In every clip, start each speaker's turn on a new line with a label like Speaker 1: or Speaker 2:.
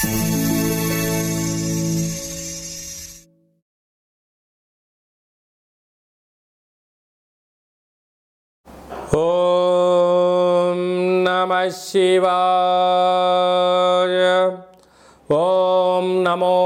Speaker 1: ఓం నమః శివాయ. ఓం నమో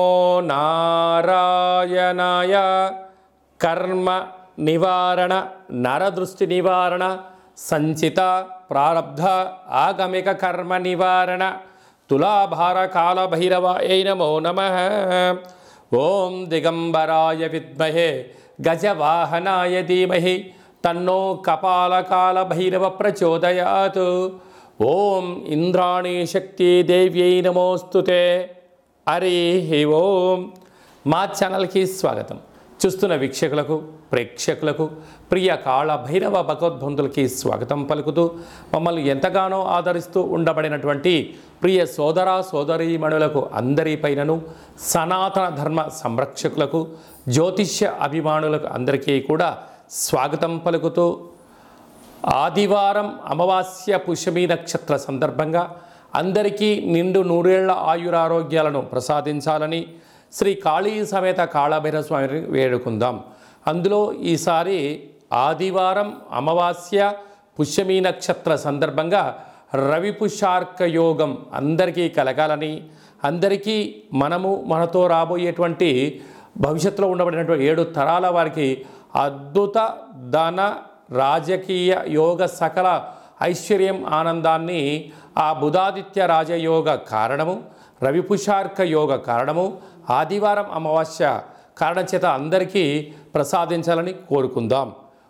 Speaker 1: నారాయణాయ. కర్మ నివారణ, నరదృష్టి నివారణ, సంచిత ప్రారబ్ధ ఆగమిక కర్మ నివారణ, తులాభార కాల భైరవాయ నమో నమః. ఓం దిగంబరాయ విద్మహే గజవాహనాయ ధీమహి తన్నో కపాలకాల భైరవ ప్రచోదయాత్. ఓం ఇంద్రాణీ శక్తి దేవ్యై నమోస్తుతే. హరి ఓం. మా ఛానల్కి స్వాగతం. చూస్తున్న వీక్షకులకు, ప్రేక్షకులకు, ప్రియ కాళ భైరవ భగవద్బంధులకి స్వాగతం పలుకుతూ, మమ్మల్ని ఎంతగానో ఆదరిస్తూ ఉండబడినటువంటి ప్రియ సోదర సోదరీమణులకు అందరిపైనను, సనాతన ధర్మ సంరక్షకులకు, జ్యోతిష్య అభిమానులకు అందరికీ కూడా స్వాగతం పలుకుతూ, ఆదివారం అమావాస్య పుష్యమి నక్షత్ర సందర్భంగా అందరికీ నిండు నూరేళ్ల ఆయురారోగ్యాలను ప్రసాదించాలని శ్రీ కాళీ సమేత కాళభైరవ స్వామిని వేడుకుందాం. అందులో ఈసారి ఆదివారం అమావాస్య పుష్యమి నక్షత్ర సందర్భంగా రవి పుష్యార్క యోగం అందరికీ కలగాలని, అందరికీ మనతో రాబోయేటువంటి భవిష్యత్తులో ఉండబడినటువంటి 7 తరాల వారికి అద్భుత ధన రాజకీయ యోగ సకల ఐశ్వర్యం ఆనందాన్ని ఆ బుధాదిత్య రాజయోగ కారణము, రవి పుష్యార్క యోగ కారణము, ఆదివారం అమావాస్య కారణం చేత అందరికీ ప్రసాదించాలని కోరుకుందాం.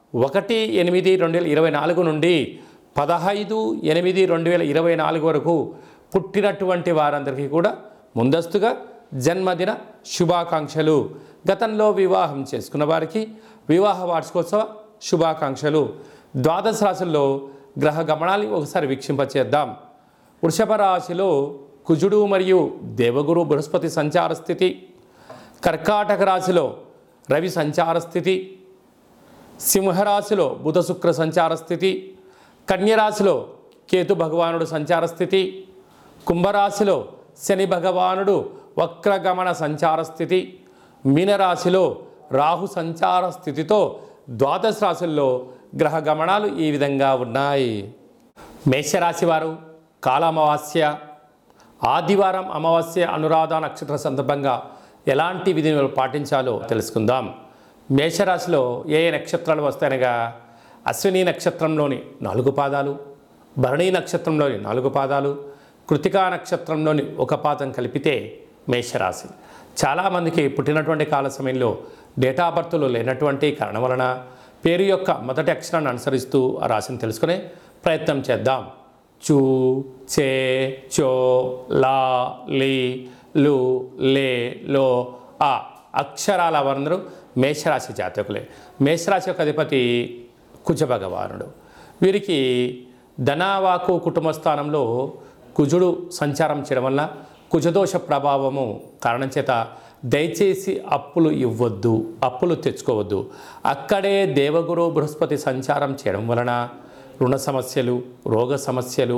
Speaker 1: 1/8/2024 నుండి 15/8/2024 వరకు పుట్టినటువంటి వారందరికీ కూడా ముందస్తుగా జన్మదిన శుభాకాంక్షలు. గతంలో వివాహం చేసుకున్న వారికి వివాహ వార్షికోత్సవ శుభాకాంక్షలు. ద్వాదశ రాశుల్లో గ్రహ గమనాన్ని ఒకసారి వీక్షింపచేద్దాం. వృషభ రాశిలో కుజుడు మరియు దేవగురు బృహస్పతి సంచార స్థితి. కర్కాటక రాశిలో రవి సంచార స్థితి. సింహరాశిలో బుధ శుక్ర సంచార స్థితి. కన్యరాశిలో కేతు భగవానుడు సంచార స్థితి. కుంభరాశిలో శని భగవానుడు వక్రగమన సంచార స్థితి. మీనరాశిలో రాహు సంచార స్థితితో ద్వాదశ రాశుల్లో గ్రహ గమనాలు ఈ విధంగా ఉన్నాయి. మేషరాశి వారు కాలామావాస్య ఆదివారం అమావాస్య అనురాధ నక్షత్ర సందర్భంగా ఎలాంటి విధిని పాటించాలో తెలుసుకుందాం. మేషరాశిలో ఏ నక్షత్రాలు వస్తాయనగా అశ్విని నక్షత్రంలోని 4 పాదాలు, భరణి నక్షత్రంలోని 4 పాదాలు, కృతికా నక్షత్రంలోని 1 పాదం కలిపితే మేషరాశి. చాలామందికి పుట్టినటువంటి కాల సమయంలో డేటా బర్త్లు లేనటువంటి కారణం వలన పేరు యొక్క మొదటి అక్షరాన్ని అనుసరిస్తూ ఆ రాశిని తెలుసుకునే ప్రయత్నం చేద్దాం. చూ, చే, చో, లా, లీ, లు, లే, లో, ఆ అక్షరాల వారందరూ మేషరాశి జాతకులే. మేషరాశి యొక్క అధిపతి కుజ భగవానుడు. వీరికి ధనవాకు కుటుంబ స్థానంలో కుజుడు సంచారం చేయడం వల్ల కుజదోష ప్రభావము కారణం చేత దయచేసి అప్పులు ఇవ్వద్దు, అప్పులు తెచ్చుకోవద్దు. అక్కడే దేవగురు బృహస్పతి సంచారం చేయడం వలన రుణ సమస్యలు, రోగ సమస్యలు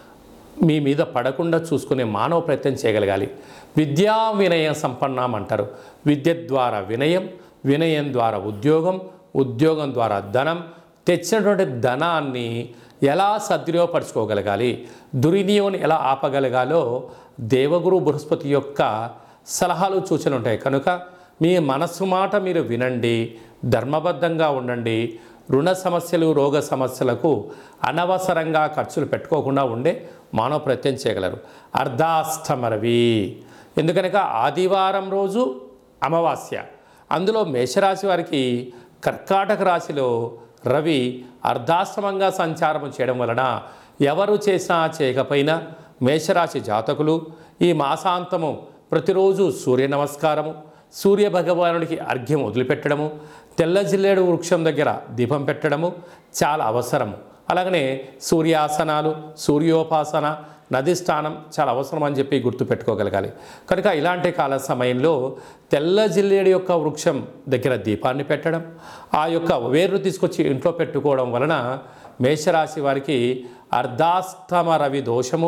Speaker 1: మీ మీద పడకుండా చూసుకునే మానవ ప్రయత్నం చేయగలగాలి. విద్యా వినయ సంపన్నం అంటారు. విద్య ద్వారా వినయం, వినయం ద్వారా ఉద్యోగం, ఉద్యోగం ద్వారా ధనం, తెచ్చినటువంటి ధనాన్ని ఎలా సద్వినియోగపరచుకోగలగాలి, దుర్వినియోగం ఎలా ఆపగలగాలో దేవగురు బృహస్పతి యొక్క సలహాలు సూచనలు ఉంటాయి. కనుక మీ మనస్సు మాట మీరు వినండి, ధర్మబద్ధంగా ఉండండి. రుణ సమస్యలు, రోగ సమస్యలకు అనవసరంగా ఖర్చులు పెట్టుకోకుండా ఉండే మానవ ప్రయత్నం చేయగలరు. అర్ధాష్టమరవి ఎందుకనగా ఆదివారం రోజు అమావాస్య. అందులో మేషరాశి వారికి కర్కాటక రాశిలో రవి అర్ధాష్టమంగా సంచారం చేయడం వలన ఎవరు చేసినా చేయకపోయినా మేషరాశి జాతకులు ఈ మాసాంతము ప్రతిరోజు సూర్య నమస్కారము, సూర్య భగవానుడికి అర్ఘ్యం వదిలిపెట్టడము, తెల్ల జిల్లేడు వృక్షం దగ్గర దీపం పెట్టడము చాలా అవసరము. అలాగనే సూర్యాసనాలు, సూర్యోపాసన, నది స్నానం చాలా అవసరం అని చెప్పి గుర్తుపెట్టుకోగలగాలి. కనుక ఇలాంటి కాల సమయంలో తెల్ల జిల్లేడు యొక్క వృక్షం దగ్గర దీపాన్ని పెట్టడం, ఆ యొక్క వేర్లు తీసుకొచ్చి ఇంట్లో పెట్టుకోవడం వలన మేషరాశి వారికి అర్ధాష్టమ రవి దోషము,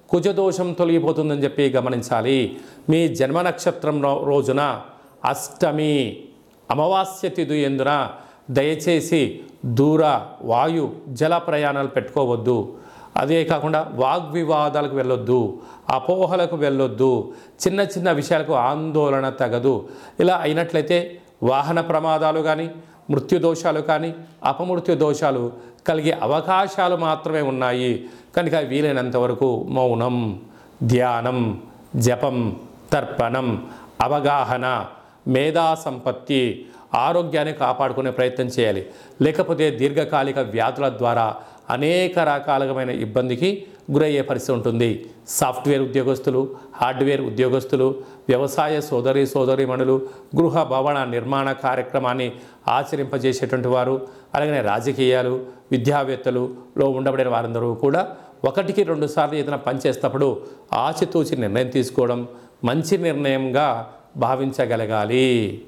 Speaker 1: కుజదోషం తొలగిపోతుందని చెప్పి గమనించాలి. మీ జన్మ నక్షత్రం రోజున అష్టమి అమావాస్య తిథి ఎందున దయచేసి దూర వాయు జల ప్రయాణాలు పెట్టుకోవద్దు. అదే కాకుండా వాగ్వివాదాలకు వెళ్ళొద్దు, అపోహలకు వెళ్ళొద్దు, చిన్న చిన్న విషయాలకు ఆందోళన తగదు. ఇలా అయినట్లయితే వాహన ప్రమాదాలు కానీ, మృత్యుదోషాలు కానీ, అపమృత్యు దోషాలు కలిగే అవకాశాలు మాత్రమే ఉన్నాయి. కనుక వీలైనంత వరకు మౌనం, ధ్యానం, జపం, తర్పణం, అవగాహన, మేధా సంపత్తి, ఆరోగ్యాన్ని కాపాడుకునే ప్రయత్నం చేయాలి. లేకపోతే దీర్ఘకాలిక వ్యాధుల ద్వారా అనేక రకాలమైన ఇబ్బందికి గురయ్యే పరిస్థితి ఉంటుంది. సాఫ్ట్వేర్ ఉద్యోగస్తులు, హార్డ్వేర్ ఉద్యోగస్తులు, వ్యవసాయ సోదరీమణులు, గృహ భవన నిర్మాణ కార్యక్రమాన్ని ఆచరింపజేసేటువంటి వారు, అలాగే రాజకీయాలు, విద్యావేత్తలులో ఉండబడిన వారందరూ కూడా 1-2 సార్లు ఏదైనా పనిచేసేటప్పుడు ఆచితూచి నిర్ణయం తీసుకోవడం మంచి నిర్ణయంగా భావించగలగాలి.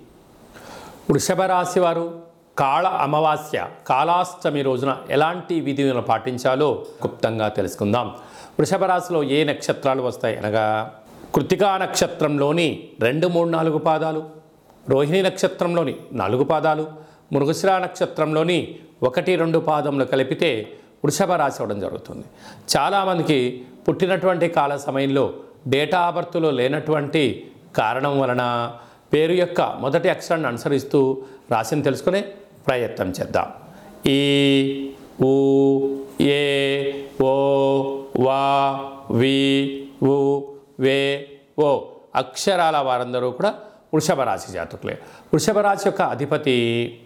Speaker 1: వృషభ రాశి వారు కాళ అమావాస్య కాళాష్టమి రోజున ఎలాంటి విధులను పాటించాలో క్లుప్తంగా తెలుసుకుందాం. వృషభ రాశిలో ఏ నక్షత్రాలు వస్తాయి అనగా కృత్తికా నక్షత్రంలోని 2, 3, 4 పాదాలు, రోహిణి నక్షత్రంలోని 4 పాదాలు, మృగశిర నక్షత్రంలోని 1, 2 పాదములు కలిపితే వృషభ రాశి అవ్వడం జరుగుతుంది. చాలామందికి పుట్టినటువంటి కాల సమయంలో డేటా ఆఫ్ బర్త్లో లేనటువంటి కారణం వలన పేరు యొక్క మొదటి అక్షరాన్ని అనుసరిస్తూ రాశిని తెలుసుకునే ప్రయత్నం చేద్దాం. ఈ, ఊ, ఏ, ఓ, వా, వి, వు, వే, ఓ అక్షరాల వారందరూ కూడా వృషభ రాశి జాతకులే. వృషభ రాశి యొక్క అధిపతి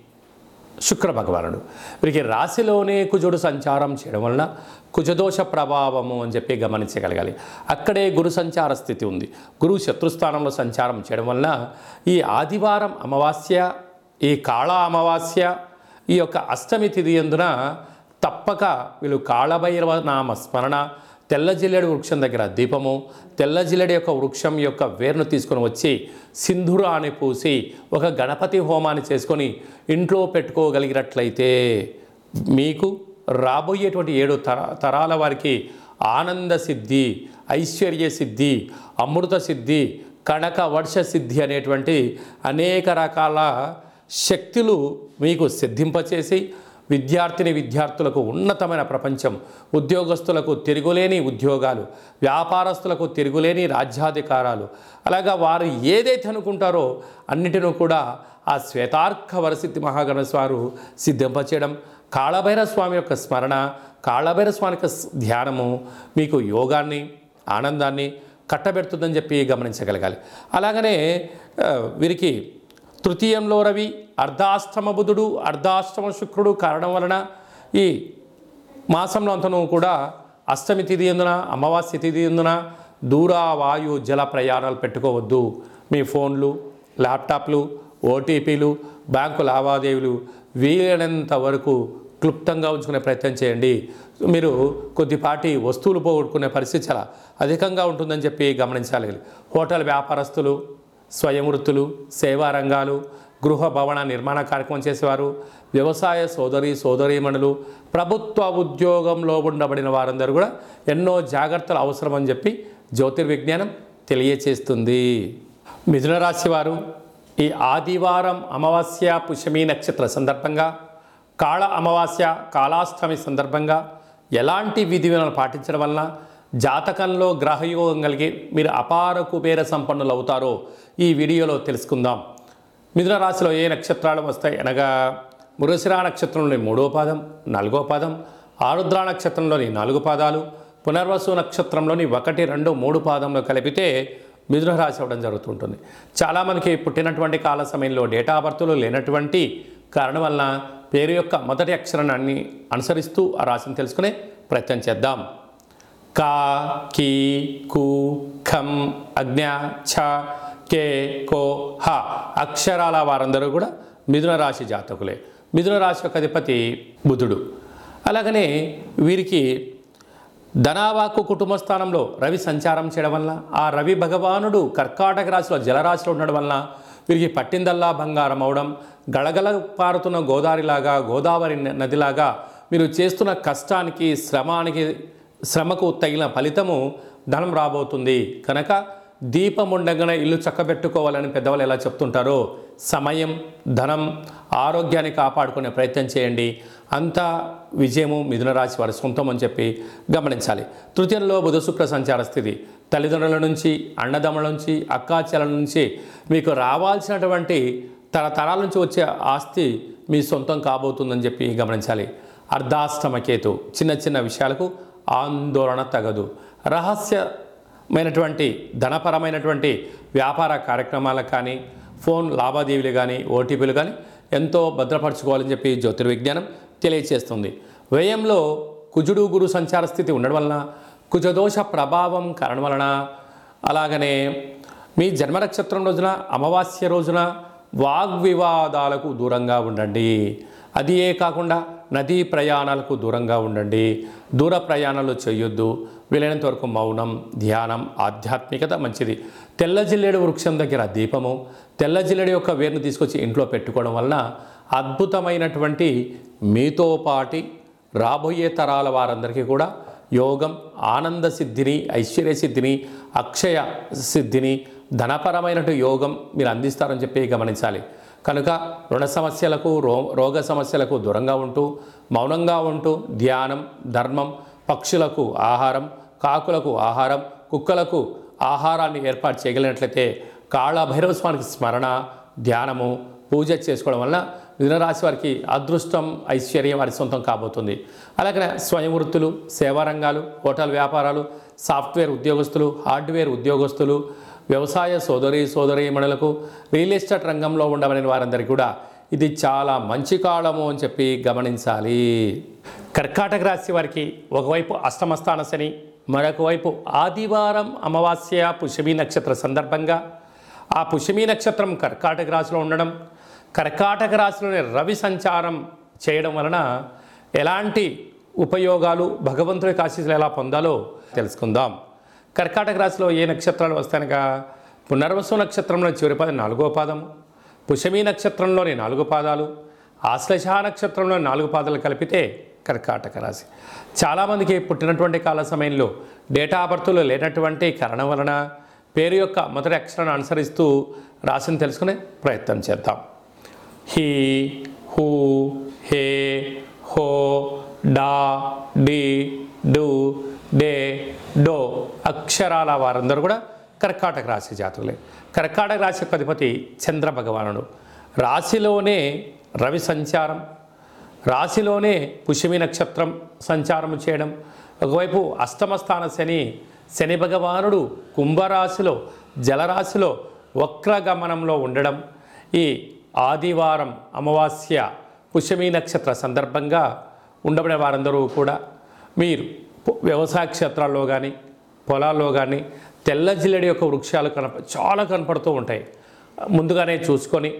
Speaker 1: శుక్ర భగవానుడు. వీరికి రాశిలోనే కుజుడు సంచారం చేయడం వలన కుజదోష ప్రభావము అని చెప్పి గమనించగలగాలి. అక్కడే గురు సంచార స్థితి ఉంది. గురువు శత్రుస్థానంలో సంచారం చేయడం వలన ఈ ఆదివారం అమావాస్య, ఈ కాళ అమావాస్య, ఈ యొక్క అష్టమి తిథి యందున తప్పక వీళ్ళు కాళభైరవ నామ స్మరణ, తెల్ల జిల్లెడు వృక్షం దగ్గర దీపము, తెల్ల జిల్లెడు యొక్క వృక్షం యొక్క వేరును తీసుకొని వచ్చి సింధూరాన్ని పూసి ఒక గణపతి హోమాన్ని చేసుకొని ఇంట్లో పెట్టుకోగలిగినట్లయితే మీకు రాబోయేటువంటి 7 తరాల వారికి ఆనంద సిద్ధి, ఐశ్వర్య సిద్ధి, అమృత సిద్ధి, కనక వర్ష సిద్ధి అనేటువంటి అనేక రకాల శక్తులు మీకు సిద్ధింపచేసి విద్యార్థులకు ఉన్నతమైన ప్రపంచం, ఉద్యోగస్తులకు తిరుగులేని ఉద్యోగాలు, వ్యాపారస్తులకు తిరుగులేని రాజ్యాధికారాలు, అలాగా వారు ఏదైతే అనుకుంటారో అన్నిటినూ కూడా ఆ శ్వేతార్క వరసిద్ధి మహాగణేశ వారు సిద్ధింపచేయడం, కాళభైరవ స్వామి యొక్క స్మరణ, కాళభైరవ స్వామి యొక్క ధ్యానము మీకు యోగాన్ని, ఆనందాన్ని కట్టబెడుతుందని చెప్పి గమనించగలగాలి. అలాగనే వీరికి తృతీయంలో రవి, అర్ధాష్టమ బుధుడు, అర్ధాష్టమ శుక్రుడు కారణం వలన ఈ మాసంలో అంతను కూడా అష్టమి తిథి ఎందున, అమావాస్య తిథి ఎందున దూర వాయు జల ప్రయాణాలు పెట్టుకోవద్దు. మీ ఫోన్లు, ల్యాప్టాప్లు, ఓటీపీలు, బ్యాంకు లావాదేవీలు వీలైనంత వరకు క్లుప్తంగా ఉంచుకునే ప్రయత్నం చేయండి. మీరు కొద్దిపాటి వస్తువులు పోగొట్టుకునే పరిస్థితి చాలా అధికంగా ఉంటుందని చెప్పి గమనించాలి. హోటల్ వ్యాపారస్తులు, స్వయం వృత్తులు, సేవా రంగాలు, గృహ భవన నిర్మాణ కార్యక్రమం చేసేవారు, వ్యవసాయ సోదరీమణులు, ప్రభుత్వ ఉద్యోగంలో ఉండబడిన వారందరూ కూడా ఎన్నో జాగ్రత్తలు అవసరమని చెప్పి జ్యోతిర్విజ్ఞానం తెలియచేస్తుంది. మిథున రాశి వారు ఈ ఆదివారం అమావాస్య పుష్యమి నక్షత్ర సందర్భంగా, కాళ అమావాస్య కాళాష్టమి సందర్భంగా ఎలాంటి విధి విధానాలు పాటించడం వలన జాతకంలో గ్రహయోగం కలిగి మీరు అపార కుబేర సంపన్నులు అవుతారో ఈ వీడియోలో తెలుసుకుందాం. మిథున రాశిలో ఏ నక్షత్రాలు వస్తాయి అనగా మృగశిర నక్షత్రంలోని 3వ పాదం, 4వ పాదం, ఆరుద్ర నక్షత్రంలోని 4 పాదాలు, పునర్వసు నక్షత్రంలోని 1, 2, 3 పాదంలో కలిపితే మిథున రాశి అవ్వడం జరుగుతుంటుంది. చాలామందికి పుట్టినటువంటి కాల సమయంలో డేటా ఆఫ్ బర్త్లో లేనటువంటి కారణం వలన పేరు యొక్క మొదటి అక్షరాన్ని అనుసరిస్తూ ఆ రాశిని తెలుసుకునే ప్రయత్నం చేద్దాం. కా, కీ, కు, ఖం, అజ్ఞ, ఛ, కే, కో, హ అక్షరాల వారందరూ కూడా మిథున రాశి జాతకులే. మిథున రాశి యొక్క అధిపతి బుధుడు. అలాగనే వీరికి ధనావాకు కుటుంబ స్థానంలో రవి సంచారం చేయడం వలన, ఆ రవి భగవానుడు కర్కాటక రాశిలో జలరాశిలో ఉండడం వలన వీరికి పట్టిందల్లా బంగారం అవడం, గళగళ పారుతున్న గోదావరి నదిలాగా మీరు చేస్తున్న కష్టానికి శ్రమకు తగిన ఫలితము ధనం రాబోతుంది. కనుక దీపం ఉండగానే ఇల్లు చక్కబెట్టుకోవాలని పెద్దవాళ్ళు ఎలా చెప్తుంటారో సమయం, ధనం, ఆరోగ్యాన్ని కాపాడుకునే ప్రయత్నం చేయండి. అంతా విజయము మిథున రాశి వారి సొంతం అని చెప్పి గమనించాలి. తృతీయంలో బుధ శుక్ర సంచార స్థితి తల్లిదండ్రుల నుంచి, అన్నదమ్ముల నుంచి, అక్కాచెల నుంచి మీకు రావాల్సినటువంటి తరతరాల నుంచి వచ్చే ఆస్తి మీ సొంతం కాబోతుందని చెప్పి గమనించాలి. అర్ధాష్టమ కేతు చిన్న చిన్న విషయాలకు ఆందోళన తగదు. రహస్యమైనటువంటి ధనపరమైనటువంటి వ్యాపార కార్యక్రమాలకు కానీ, ఫోన్ లావాదేవీలు కానీ, ఓటీపీలు కానీ ఎంతో భద్రపరచుకోవాలని చెప్పి జ్యోతిర్విజ్ఞానం తెలియచేస్తుంది. వ్యయంలో కుజుడు గురు సంచార స్థితి ఉండడం వలన, కుజదోష ప్రభావం కారణం వలన, అలాగనే మీ జన్మ నక్షత్రం రోజున, అమావాస్య రోజున వాగ్వివాదాలకు దూరంగా ఉండండి. అదియే కాకుండా నదీ ప్రయాణాలకు దూరంగా ఉండండి. దూర ప్రయాణాలు చేయొద్దు. వీలైనంత వరకు మౌనం, ధ్యానం, ఆధ్యాత్మికత మంచిది. తెల్ల జిల్లేడు వృక్షం దగ్గర దీపము, తెల్ల జిల్లేడు యొక్క వేరును తీసుకొచ్చి ఇంట్లో పెట్టుకోవడం వలన అద్భుతమైనటువంటి మీతో పాటి రాబోయే తరాల వారందరికీ కూడా యోగం, ఆనంద సిద్ధిని, ఐశ్వర్య సిద్ధిని, అక్షయ సిద్ధిని, ధనపరమైనటు యోగం మీరు అందిస్తారని చెప్పి గమనించాలి. కనుక రుణ సమస్యలకు, రోగ సమస్యలకు దూరంగా ఉంటూ, మౌనంగా ఉంటూ ధ్యానం, ధర్మం, పక్షులకు ఆహారం, కాకులకు ఆహారం, కుక్కలకు ఆహారాన్ని ఏర్పాటు చేయగలిగినట్లయితే కాళభైరవ స్వామికి స్మరణ, ధ్యానము, పూజ చేసుకోవడం వలన మిథునరాశి వారికి అదృష్టం, ఐశ్వర్యం వారి సొంతం కాబోతుంది. అలాగే స్వయం వృత్తులు, సేవా రంగాలు, హోటల్ వ్యాపారాలు, సాఫ్ట్వేర్ ఉద్యోగస్తులు, హార్డ్వేర్ ఉద్యోగస్తులు, వ్యవసాయ సోదరీమణులకు, రియల్ ఎస్టేట్ రంగంలో ఉండవని వారందరికీ కూడా ఇది చాలా మంచి కాలము అని చెప్పి గమనించాలి. కర్కాటక రాశి వారికి ఒకవైపు అష్టమస్థాన శని, మరొక వైపు ఆదివారం అమావాస్య పుష్యమి నక్షత్ర సందర్భంగా ఆ పుష్యమి నక్షత్రం కర్కాటక రాశిలో ఉండడం, కర్కాటక రాశిలోని రవి సంచారం చేయడం వలన ఎలాంటి ఉపయోగాలు, భగవంతుడి ఆశీస్సులు ఎలా పొందాలో తెలుసుకుందాం. కర్కాటక రాశిలో ఏ నక్షత్రాలు వస్తాయనగా పునర్వసు నక్షత్రంలో చివరి పాదం 4వ పాదము, పుష్యమి నక్షత్రంలోని 4 పాదాలు, ఆశ్లేష నక్షత్రంలోని 4 పాదాలు కలిపితే కర్కాటక రాశి. చాలామందికి పుట్టినటువంటి కాల సమయంలో డేటా ఆఫ్ బర్త్లో లేనటువంటి కారణం వలన పేరు యొక్క మొదటి అక్షరాన్ని అనుసరిస్తూ రాశిని తెలుసుకునే ప్రయత్నం చేద్దాం. హీ, హూ, హే, హో, డా, డి, డు, డే, డో అక్షరాల వారందరూ కూడా కర్కాటక రాశి జాతకులే. కర్కాటక రాశి యొక్క అధిపతి చంద్ర భగవానుడు. రాశిలోనే రవి సంచారం, రాశిలోనే పుష్యమి నక్షత్రం సంచారం చేయడం, ఒకవైపు అష్టమస్థాన శని భగవానుడు కుంభరాశిలో, జలరాశిలో వక్రగమనంలో ఉండడం, ఈ ఆదివారం అమావాస్య పుష్యమి నక్షత్ర సందర్భంగా ఉండబడే వారందరూ కూడా మీరు వ్యవసాయ క్షేత్రాల్లో కానీ, పొలాల్లో కానీ తెల్ల జిల్లెడి యొక్క వృక్షాలు చాలా కనపడుతూ ఉంటాయి. ముందుగానే చూసుకొని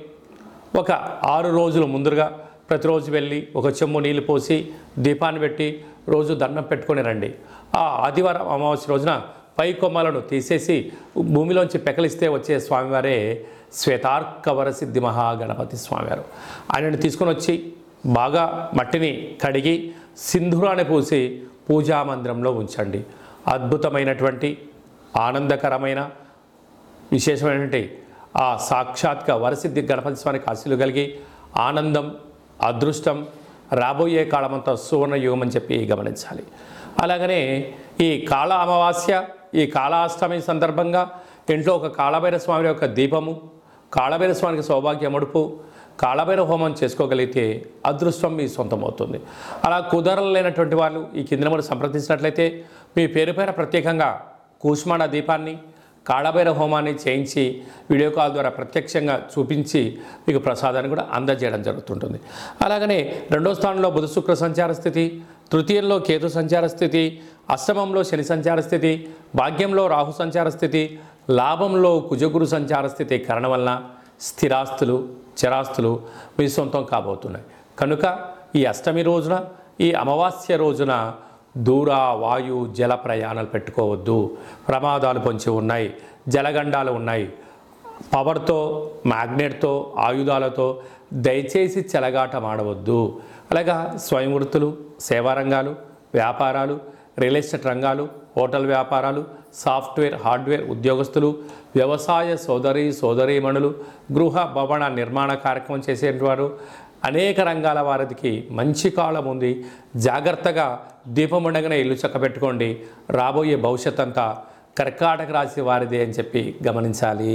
Speaker 1: ఒక 6 రోజులు ముందుగా ప్రతిరోజు వెళ్ళి ఒక చెంబు నీళ్ళు పోసి దీపాన్ని పెట్టి రోజు దండం పెట్టుకొని రండి. ఆ ఆదివారం అమావాస్య రోజున పై కొమ్మలను తీసేసి భూమిలోంచి పెకలిస్తే వచ్చే స్వామివారే శ్వేతార్కవర సిద్ధి మహాగణపతి స్వామివారు. ఆయనను తీసుకొని వచ్చి బాగా మట్టిని కడిగి సింధూరాన్ని పూసి పూజా మందిరంలో ఉంచండి. అద్భుతమైనటువంటి, ఆనందకరమైన, విశేషమైనటువంటి ఆ సాక్షాత్గా వరసిద్ధి గణపతి స్వామికి ఆశీస్సులు కలిగి ఆనందం, అదృష్టం రాబోయే కాలమంతా సువర్ణ యుగం అని చెప్పి గమనించాలి. అలాగనే ఈ కాళ అమావాస్య, ఈ కాళాష్టమి సందర్భంగా ఇంట్లో ఒక కాళభైరవ స్వామి యొక్క దీపము, కాళభైరవ స్వామికి సౌభాగ్య ముడుపు, కాళభైరవ హోమం చేసుకోగలిగితే అదృష్టం మీ సొంతమవుతుంది. అలా కుదరలేనటువంటి వాళ్ళు ఈ కింద నెంబర్ సంప్రదించినట్లయితే మీ పేరు పైన ప్రత్యేకంగా కూష్మాండ దీపాన్ని, కాళభైరవ హోమాన్ని చేయించి వీడియో కాల్ ద్వారా ప్రత్యక్షంగా చూపించి మీకు ప్రసాదాన్ని కూడా అందజేయడం జరుగుతుంటుంది. అలాగనే 2వ స్థానంలో బుధ శుక్ర సంచార స్థితి, తృతీయంలో కేతు సంచార స్థితి, అష్టమంలో శని సంచార స్థితి, భాగ్యంలో రాహు సంచార స్థితి, లాభంలో కుజగురు సంచార స్థితి కారణం వలన స్థిరాస్తులు, చరాస్తులు మీ సొంతం కాబోతున్నాయి. కనుక ఈ అష్టమి రోజున, ఈ అమావాస్య రోజున దూర, వాయు, జల ప్రయాణాలు పెట్టుకోవద్దు. ప్రమాదాలు పొంచి ఉన్నాయి, జలగండాలు ఉన్నాయి. పవర్తో, మ్యాగ్నెట్తో, ఆయుధాలతో దయచేసి చెలగాటం ఆడవద్దు. అలాగా స్వయం వృత్తులు, సేవా రంగాలు, వ్యాపారాలు, రియల్ ఎస్టేట్ రంగాలు, హోటల్ వ్యాపారాలు, సాఫ్ట్వేర్ హార్డ్వేర్ ఉద్యోగస్తులు, వ్యవసాయ సోదరీమణులు, గృహ భవన నిర్మాణ కార్యక్రమం చేసేవారు, అనేక రంగాల వారికి మంచి కాలం ఉంది. జాగ్రత్తగా దీపం ఉండగానే ఇల్లు చక్కబెట్టుకోండి. రాబోయే భవిష్యత్ అంతా కర్కాటక రాశి వారిదే అని చెప్పి గమనించాలి.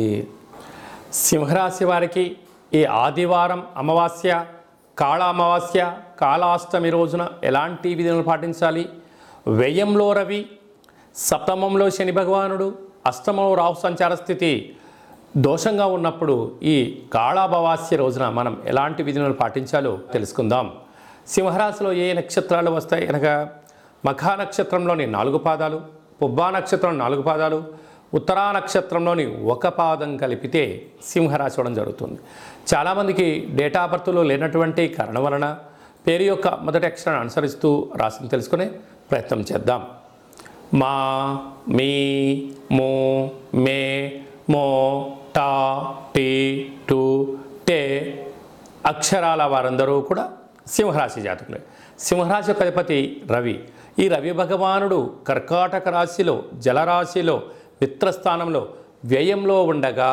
Speaker 1: సింహరాశి వారికి ఈ ఆదివారం అమావాస్య, కాళ అమావాస్య, కాళాష్టమి రోజున ఎలాంటి విధులను పాటించాలి? వ్యయంలో రవి, సప్తమంలో శని భగవానుడు, అష్టమంలో రాహు సంచార స్థితి దోషంగా ఉన్నప్పుడు ఈ కాళామావాస్య రోజున మనం ఎలాంటి విధులను పాటించాలో తెలుసుకుందాం. సింహరాశిలో ఏ నక్షత్రాలు వస్తాయి అనగా మఖా నక్షత్రంలోని 4 పాదాలు, పుబ్బా నక్షత్రం 4 పాదాలు, ఉత్తరా నక్షత్రంలోని 1 పాదం కలిపితే సింహరాశి అవడం జరుగుతుంది. చాలామందికి డేటా బర్త్లో లేనటువంటి కారణం వలన పేరు యొక్క మొదటి అక్షరాన్ని అనుసరిస్తూ రాశిని తెలుసుకునే ప్రయత్నం చేద్దాం. మా, మీ, మో, మే, మో, టా, టీ, టు, టే అక్షరాల వారందరూ కూడా సింహరాశి జాతకులే. సింహరాశి యొక్క అధిపతి రవి. ఈ రవి భగవానుడు కర్కాటక రాశిలో, జలరాశిలో, మిత్రస్థానంలో, వ్యయంలో ఉండగా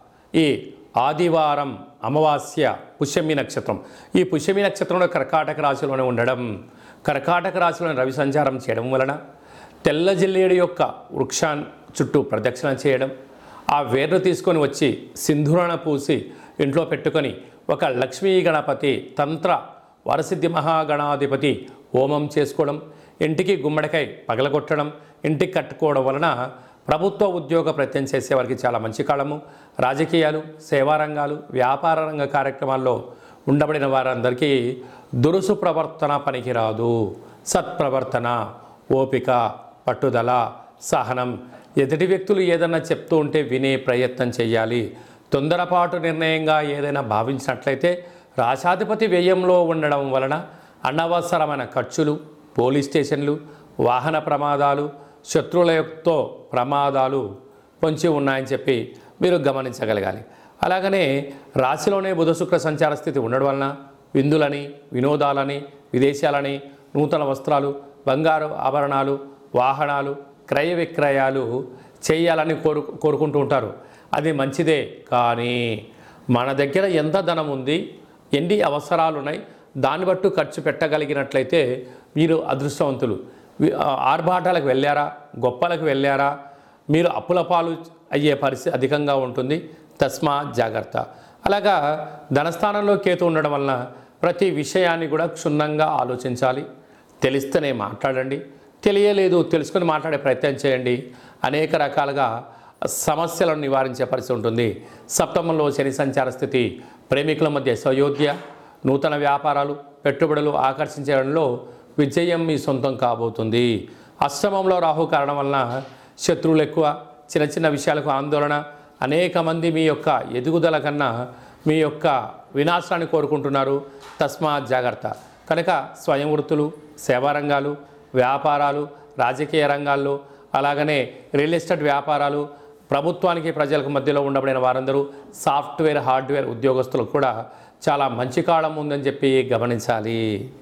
Speaker 1: ఈ ఆదివారం అమావాస్య పుష్యమి నక్షత్రం, ఈ పుష్యమి నక్షత్రంలో కర్కాటక రాశిలోనే ఉండడం, కర్కాటక రాశిలోని రవి సంచారం చేయడం వలన తెల్ల జిల్లేడు యొక్క వృక్షాన్ని చుట్టూ ప్రదక్షిణ చేయడం, ఆ వేర్లు తీసుకొని వచ్చి సింధూరణ పూసి ఇంట్లో పెట్టుకొని ఒక లక్ష్మీ గణపతి తంత్ర వరసిద్ధి మహాగణాధిపతి హోమం చేసుకోవడం, ఇంటికి గుమ్మడికాయ పగలగొట్టడం, ఇంటికి కట్టుకోవడం వలన ప్రభుత్వ ఉద్యోగ ప్రయత్నం చేసే వారికి చాలా మంచి కాలము. రాజకీయాలు, సేవా రంగాలు, వ్యాపార రంగ కార్యక్రమాల్లో ఉండబడిన వారందరికీ దురుసు ప్రవర్తన పనికిరాదు. సత్ప్రవర్తన, ఓపిక, పట్టుదల, సహనం, ఎదుటి వ్యక్తులు ఏదైనా చెప్తూ ఉంటే వినే ప్రయత్నం చేయాలి. తొందరపాటు నిర్ణయంగా ఏదైనా భావించినట్లయితే రాశాధిపతి వ్యయంలో ఉండడం వలన అనవసరమైన ఖర్చులు, పోలీస్ స్టేషన్లు, వాహన ప్రమాదాలు, శత్రువులతో ప్రమాదాలు పొంచి ఉన్నాయని చెప్పి మీరు గమనించగలగాలి. అలాగనే రాశిలోనే బుధ శుక్ర సంచార స్థితి ఉండడం వలన విందులని, వినోదాలని, విదేశాలని, నూతన వస్త్రాలు, బంగారు ఆభరణాలు, వాహనాలు, క్రయ విక్రయాలు చేయాలని కోరుకుంటూ ఉంటారు. అది మంచిదే. కానీ మన దగ్గర ఎంత ధనం ఉంది, ఎన్ని అవసరాలు ఉన్నాయి, దాన్ని బట్టు ఖర్చు పెట్టగలిగినట్లయితే మీరు అదృష్టవంతులు. ఆర్భాటాలకు వెళ్ళారా, గొప్పలకు వెళ్ళారా, మీరు అప్పుల పాలు అయ్యే పరిస్థితి అధికంగా ఉంటుంది. తస్మా జాగ్రత్త. అలాగా ధనస్థానంలో కేతు ఉండడం వలన ప్రతి విషయాన్ని కూడా క్షుణ్ణంగా ఆలోచించాలి. తెలిస్తేనే మాట్లాడండి, తెలియలేదు తెలుసుకొని మాట్లాడే ప్రయత్నం చేయండి. అనేక రకాలుగా సమస్యలను నివారించే పరిస్థితి ఉంటుంది. సప్తమంలో శని సంచార స్థితి ప్రేమికుల మధ్య సయోధ్య, నూతన వ్యాపారాలు, పెట్టుబడులు ఆకర్షించడంలో విజయం మీ సొంతం కాబోతుంది. అష్టమంలో రాహు కారణం వలన శత్రువులు ఎక్కువ, చిన్న చిన్న విషయాలకు ఆందోళన, అనేక మంది మీ యొక్క ఎదుగుదల కన్నా మీ యొక్క వినాశాన్ని కోరుకుంటున్నారు. తస్మాత్ జాగ్రత్త. కనుక స్వయం వృత్తులు, సేవా రంగాలు, వ్యాపారాలు, రాజకీయ రంగాల్లో, అలాగనే రియల్ ఎస్టేట్ వ్యాపారాలు, ప్రభుత్వానికి ప్రజలకు మధ్యలో ఉండబడిన వారందరూ సాఫ్ట్వేర్ హార్డ్వేర్ ఉద్యోగస్తులకు కూడా చాలా మంచి కాలం ఉందని చెప్పి గమనించాలి.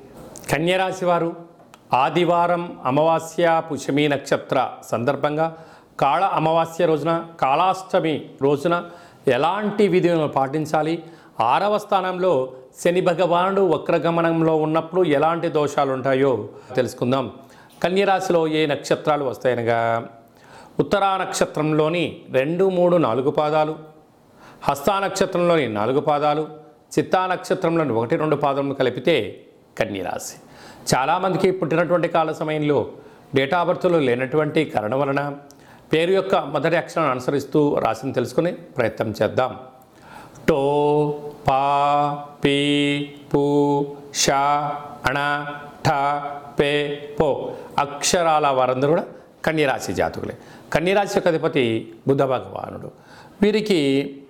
Speaker 1: కన్యరాశి వారు ఆదివారం అమావాస్య పుష్యమి నక్షత్ర సందర్భంగా కాళ అమావాస్య రోజున, కాళాష్టమి రోజున ఎలాంటి విధులను పాటించాలి? 6వ స్థానంలో శని భగవానుడు వక్రగమనంలో ఉన్నప్పుడు ఎలాంటి దోషాలు ఉంటాయో తెలుసుకుందాం. కన్యరాశిలో ఏ నక్షత్రాలు వస్తాయనగా ఉత్తరా నక్షత్రంలోని 2, 3, 4 పాదాలు, హస్తా నక్షత్రంలోని 4 పాదాలు, చిత్తా నక్షత్రంలోని 1, 2 పాదములు కలిపితే కన్యరాశి. చాలామందికి పుట్టినటువంటి కాల సమయంలో డేటా బర్త్లో లేనటువంటి కారణం వలన పేరు యొక్క మొదటి అక్షరాన్ని అనుసరిస్తూ రాశిని తెలుసుకునే ప్రయత్నం చేద్దాం. టో, పా, పీ, పు, షా, అణ, ఠ, పే, పో అక్షరాల వారందరూ కూడా కన్యరాశి జాతకులే. కన్యరాశి యొక్క అధిపతి బుధ భగవానుడు. వీరికి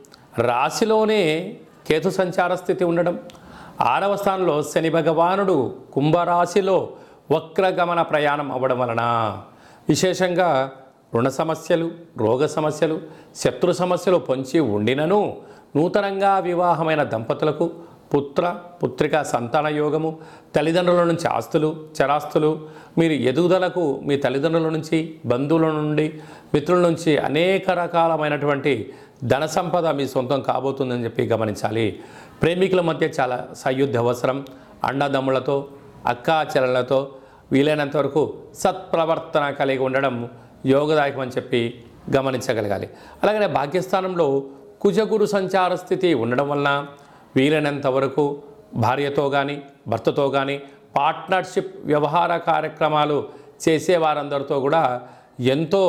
Speaker 1: రాశిలోనే కేతు సంచార స్థితి ఉండడం, 6వ స్థానంలో శని భగవానుడు కుంభరాశిలో వక్రగమన ప్రయాణం అవ్వడం వలన విశేషంగా రుణ సమస్యలు, రోగ సమస్యలు, శత్రు సమస్యలు పొంచి ఉండినను నూతనంగా వివాహమైన దంపతులకు పుత్రిక సంతాన యోగము, తల్లిదండ్రుల నుంచి ఆస్తులు చరాస్తులు, మీరు ఎదుగుదలకు మీ తల్లిదండ్రుల నుంచి, బంధువుల నుండి, మిత్రుల నుంచి అనేక రకాలమైనటువంటి ధన సంపద మీ సొంతం కాబోతుందని చెప్పి గమనించాలి. ప్రేమికుల మధ్య చాలా సయోధ్య అవసరం. అన్నదమ్ములతో, అక్కా చెల్లెలతో వీలైనంత వరకు సత్ప్రవర్తన కలిగి ఉండడం యోగదాయకం అని చెప్పి గమనించగలగాలి. అలాగనే భాగ్యస్థానంలో కుజగురు సంచార స్థితి ఉండడం వలన వీలైనంత వరకు భార్యతో కానీ భర్తతో కానీ పార్ట్నర్షిప్ వ్యవహార కార్యక్రమాలు చేసే వారందరితో కూడా ఎంతో